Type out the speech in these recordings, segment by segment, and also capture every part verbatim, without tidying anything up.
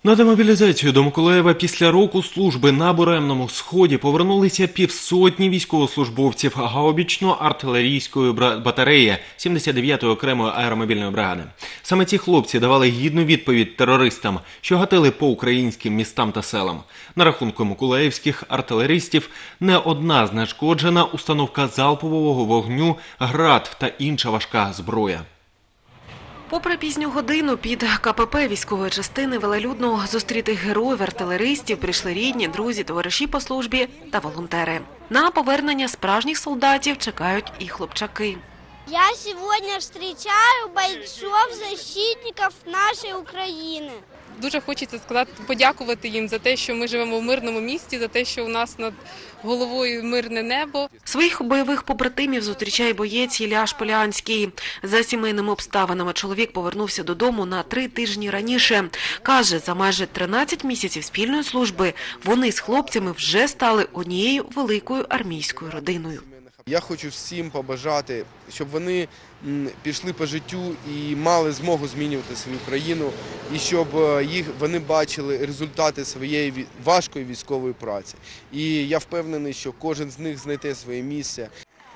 На демобілізацію до Миколаєва після року служби на Буремному Сході повернулися півсотні військовослужбовців гаубічно-артилерійської батареї сімдесят дев'ятої окремої аеромобільної бригади. Саме ці хлопці давали гідну відповідь терористам, що гатили по українським містам та селам. На рахунку миколаївських артилеристів не одна знешкоджена установка залпового вогню, град та інша важка зброя. Попри пізню годину під КПП військової частини велелюдно зустріти героїв-артилеристів прийшли рідні, друзі, товариші по службі та волонтери. На повернення справжніх солдатів чекають і хлопчаки. Я сьогодні зустрічаю бойців-защитників нашої України. Дуже хочеться сказати, подякувати їм за те, що ми живемо в мирному місті, за те, що у нас над головою мирне небо. Своїх бойових побратимів зустрічає боєць Ілля Шполянський. За сімейними обставинами чоловік повернувся додому на три тижні раніше. Каже, за майже тринадцять місяців спільної служби вони з хлопцями вже стали однією великою армійською родиною. Я хочу всім побажати, щоб вони пішли по життю і мали змогу змінювати свою країну, і щоб їх, вони бачили результати своєї важкої військової праці. І я впевнений, що кожен з них знайде своє місце.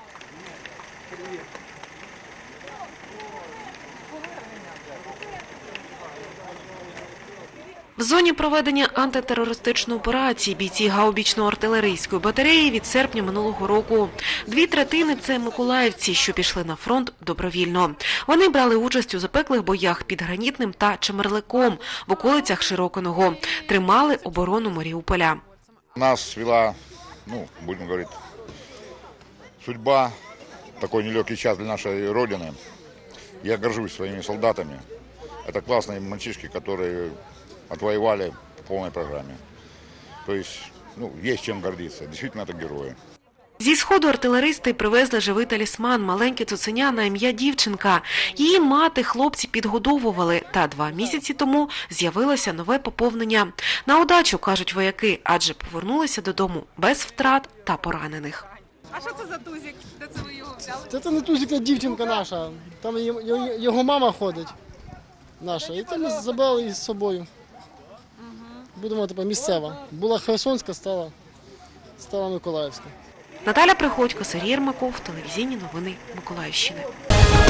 В зоні проведення антитерористичної операції бійці гаубічно-артилерійської батареї від серпня минулого року. Дві третини – це миколаївці, що пішли на фронт добровільно. Вони брали участь у запеклих боях під Гранітним та Чемерликом в околицях Широкиного. Тримали оборону Маріуполя. Нас свела, ну, будем говорить, судьба, такой нелегкий час для нашей Родины. Я горжусь своими солдатами. Это классные мальчишки, которые отвоевали по полной программе. То есть, ну, есть чем гордиться. Действительно, это герои. Зі Сходу артилеристи привезли живий талісман – маленьке цуценя на ім'я дівчинка. Її мати хлопці підгодовували, та два місяці тому з'явилося нове поповнення. На удачу, кажуть вояки, адже повернулися додому без втрат та поранених. А що це за тузик? Де це ви його взяли? Це не тузик, а дівчинка наша. Там його мама ходить, наша. І це ми забрали із собою. Будемо тепер місцева. Була Херсонська, стала, стала Миколаївська. Наталя Приходько, Сергій Єрмаков, телевізійні новини Миколаївщини.